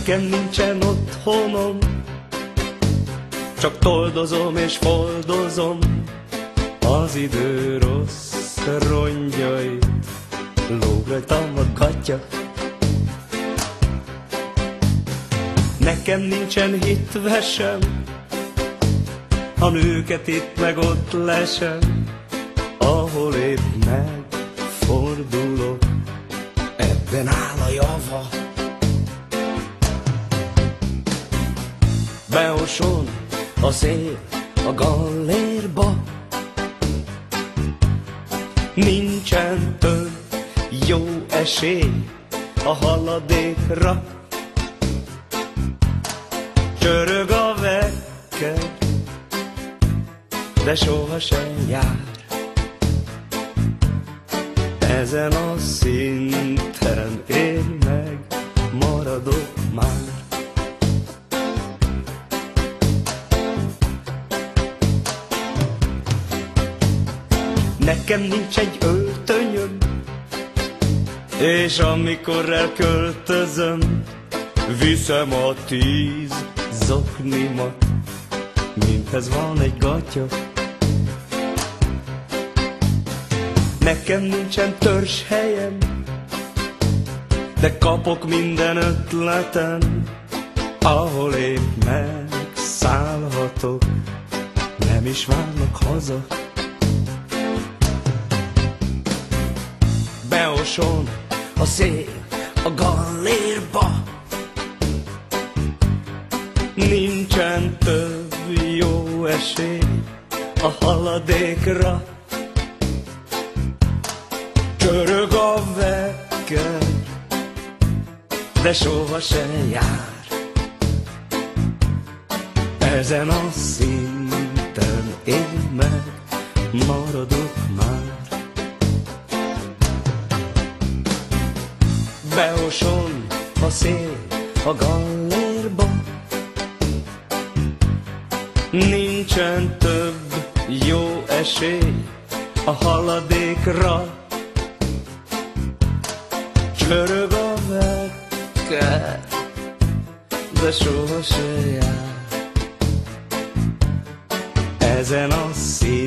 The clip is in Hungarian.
Nekem nincsen otthonom, csak toldozom és foldozom az idő rossz rongyait, lóg rajtam a gatya. Nekem nincsen hitvesem, a nőket itt meg ott lesem, ahol épp megfordulok, ebben áll a java. Beoson a szél a gallérba, nincsen több jó esély a haladékra. Csörög a vekker, de sohasem jár. Ezen a szinten én meg maradok már. Nekem nincs egy öltönyöm, és amikor elköltözöm, viszem a 10 zoknimat, minthez van egy gatya. Nekem nincsen törzshelyem, de kapok minden ötleten, ahol épp megszállhatok, nem is várnak haza. Beoson a szél a gallérba, nincsen több jó esély a haladékra. Csörög a vekker, de sohasem jár. Ezen a szinten én meg maradok már. Beoson a szél a gallérba, nincsen több jó esély a haladékra. Csörög a vekker, de sohasem jár. Ezen a szél